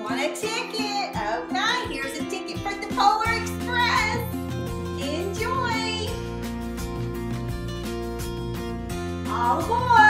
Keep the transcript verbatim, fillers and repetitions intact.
want a ticket? Okay, here's a ticket for the Polar Express. Enjoy. All aboard.